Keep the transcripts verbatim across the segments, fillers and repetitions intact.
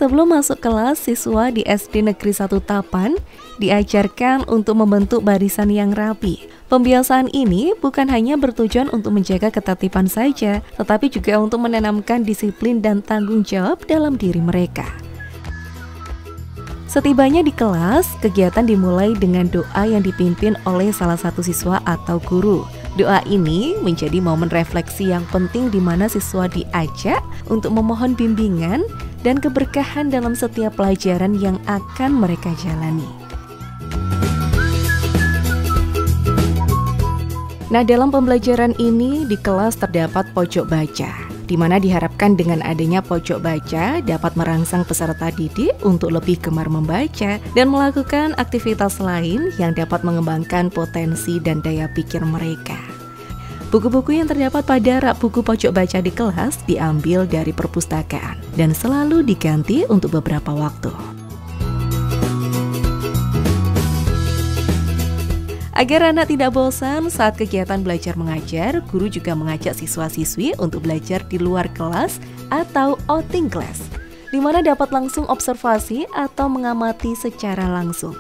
Sebelum masuk kelas, siswa di S D Negeri satu Tapan diajarkan untuk membentuk barisan yang rapi. Pembiasaan ini bukan hanya bertujuan untuk menjaga ketertiban saja, tetapi juga untuk menanamkan disiplin dan tanggung jawab dalam diri mereka. Setibanya di kelas, kegiatan dimulai dengan doa yang dipimpin oleh salah satu siswa atau guru. Doa ini menjadi momen refleksi yang penting di mana siswa diajak untuk memohon bimbingan dan keberkahan dalam setiap pelajaran yang akan mereka jalani. Nah, dalam pembelajaran ini di kelas terdapat pojok baca, di mana diharapkan dengan adanya pojok baca dapat merangsang peserta didik untuk lebih gemar membaca dan melakukan aktivitas lain yang dapat mengembangkan potensi dan daya pikir mereka. Buku-buku yang terdapat pada rak buku pojok baca di kelas diambil dari perpustakaan dan selalu diganti untuk beberapa waktu. Agar anak tidak bosan saat kegiatan belajar mengajar, guru juga mengajak siswa-siswi untuk belajar di luar kelas atau outing class, di mana dapat langsung observasi atau mengamati secara langsung.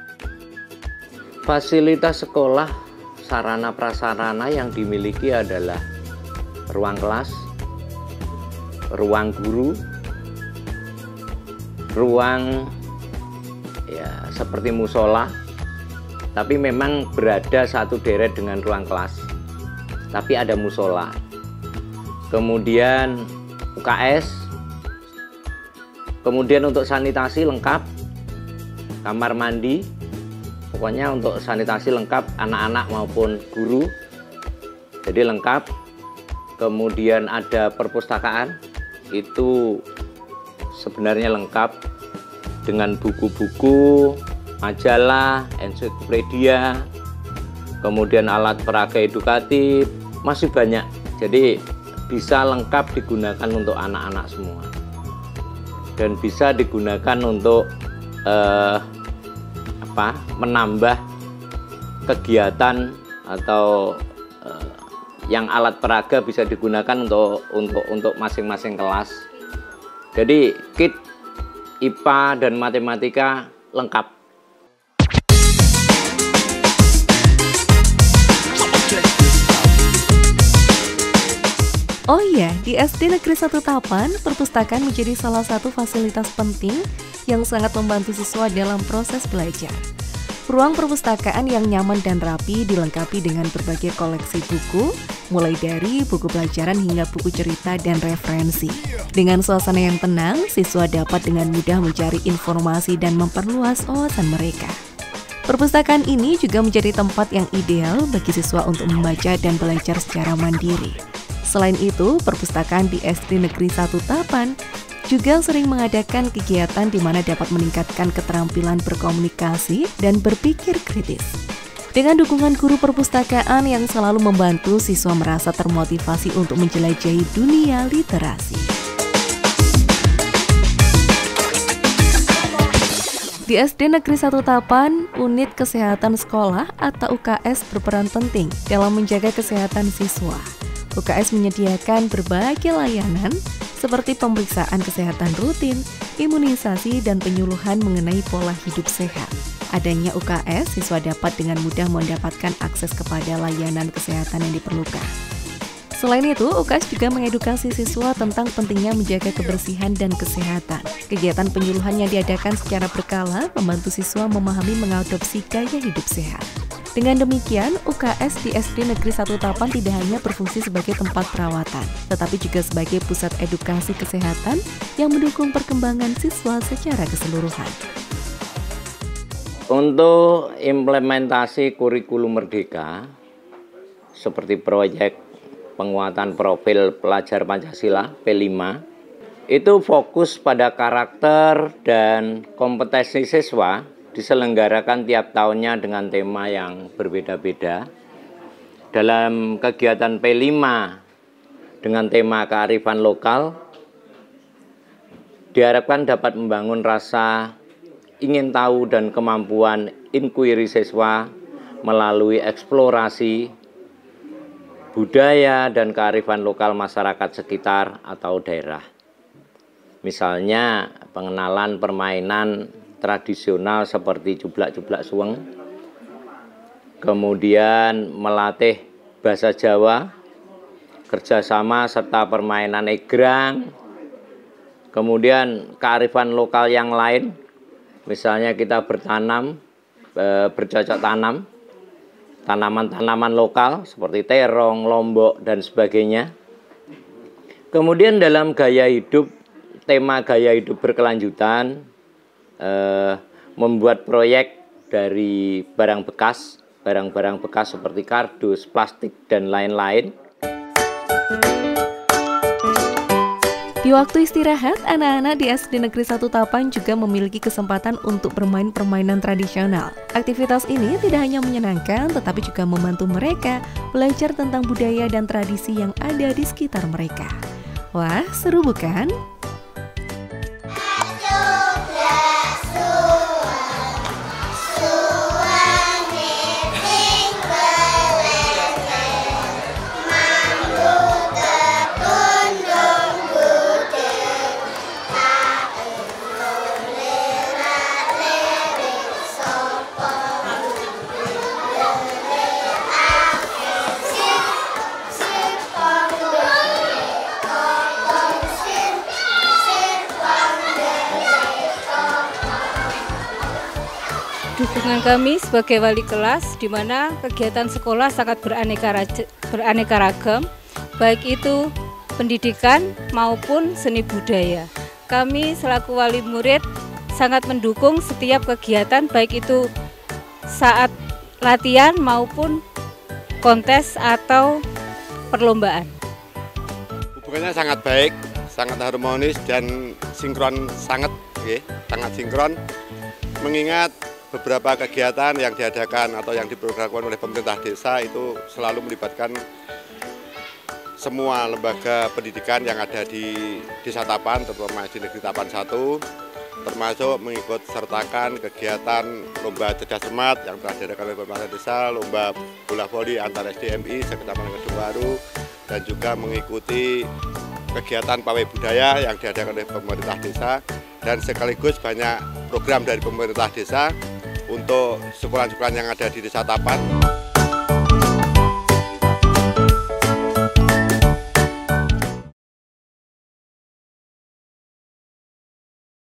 Fasilitas sekolah, sarana prasarana yang dimiliki adalah ruang kelas, ruang guru, ruang ya seperti musola, tapi memang berada satu deret dengan ruang kelas, tapi ada musola. Kemudian U K S, kemudian untuk sanitasi lengkap, kamar mandi, pokoknya untuk sanitasi lengkap anak-anak maupun guru, jadi lengkap. Kemudian ada perpustakaan, itu sebenarnya lengkap dengan buku-buku, majalah, ensiklopedia, kemudian alat peraga edukatif, masih banyak. Jadi bisa lengkap digunakan untuk anak-anak semua. Dan bisa digunakan untuk eh, apa? menambah kegiatan atau eh, yang alat peraga bisa digunakan untuk untuk untuk masing-masing kelas. Jadi kit I P A dan matematika lengkap. Oh iya, di S D Negeri satu Tapan, perpustakaan menjadi salah satu fasilitas penting yang sangat membantu siswa dalam proses belajar. Ruang perpustakaan yang nyaman dan rapi dilengkapi dengan berbagai koleksi buku, mulai dari buku pelajaran hingga buku cerita dan referensi. Dengan suasana yang tenang, siswa dapat dengan mudah mencari informasi dan memperluas wawasan mereka. Perpustakaan ini juga menjadi tempat yang ideal bagi siswa untuk membaca dan belajar secara mandiri. Selain itu, perpustakaan di S D Negeri satu Tapan juga sering mengadakan kegiatan di mana dapat meningkatkan keterampilan berkomunikasi dan berpikir kritis. Dengan dukungan guru perpustakaan yang selalu membantu, siswa merasa termotivasi untuk menjelajahi dunia literasi. Di S D Negeri satu Tapan, unit kesehatan sekolah atau U K S berperan penting dalam menjaga kesehatan siswa. U K S menyediakan berbagai layanan seperti pemeriksaan kesehatan rutin, imunisasi, dan penyuluhan mengenai pola hidup sehat. Adanya U K S, siswa dapat dengan mudah mendapatkan akses kepada layanan kesehatan yang diperlukan. Selain itu, U K S juga mengedukasi siswa tentang pentingnya menjaga kebersihan dan kesehatan. Kegiatan penyuluhan yang diadakan secara berkala membantu siswa memahami mengadopsi gaya hidup sehat. Dengan demikian, U K S di S D Negeri satu Tapan tidak hanya berfungsi sebagai tempat perawatan, tetapi juga sebagai pusat edukasi kesehatan yang mendukung perkembangan siswa secara keseluruhan. Untuk implementasi kurikulum Merdeka, seperti proyek penguatan profil pelajar Pancasila P lima, itu fokus pada karakter dan kompetensi siswa, diselenggarakan tiap tahunnya dengan tema yang berbeda-beda. Dalam kegiatan P lima dengan tema kearifan lokal, diharapkan dapat membangun rasa ingin tahu dan kemampuan inquiry siswa melalui eksplorasi budaya dan kearifan lokal masyarakat sekitar atau daerah. Misalnya pengenalan permainan tradisional seperti jublak-jublak suweng, kemudian melatih bahasa Jawa, kerjasama serta permainan egrang, kemudian kearifan lokal yang lain, misalnya kita bertanam, e, bercocok tanam, tanaman-tanaman lokal seperti terong, lombok, dan sebagainya. Kemudian dalam gaya hidup, tema gaya hidup berkelanjutan, eh, membuat proyek dari barang bekas, barang-barang bekas seperti kardus, plastik, dan lain-lain. Di waktu istirahat, anak-anak di S D Negeri satu Tapan juga memiliki kesempatan untuk bermain permainan tradisional. Aktivitas ini tidak hanya menyenangkan, tetapi juga membantu mereka belajar tentang budaya dan tradisi yang ada di sekitar mereka. Wah, seru bukan? Dukungan kami sebagai wali kelas, di mana kegiatan sekolah sangat beraneka, beraneka ragam, baik itu pendidikan maupun seni budaya. Kami selaku wali murid sangat mendukung setiap kegiatan, baik itu saat latihan maupun kontes atau perlombaan. Hubungannya sangat baik, sangat harmonis dan sinkron, sangat, okay, sangat sinkron, mengingat beberapa kegiatan yang diadakan atau yang diprogramkan oleh pemerintah desa itu selalu melibatkan semua lembaga pendidikan yang ada di Desa Tapan, terutama S D Negeri Tapan satu, termasuk mengikut sertakan kegiatan lomba cerdas cermat yang telah diadakan oleh pemerintah desa, lomba bola voli antar S D M I sekecamatan Kedungwaru, dan juga mengikuti kegiatan pawai budaya yang diadakan oleh pemerintah desa, dan sekaligus banyak program dari pemerintah desa untuk sekolah-sekolah yang ada di Desa Tapan.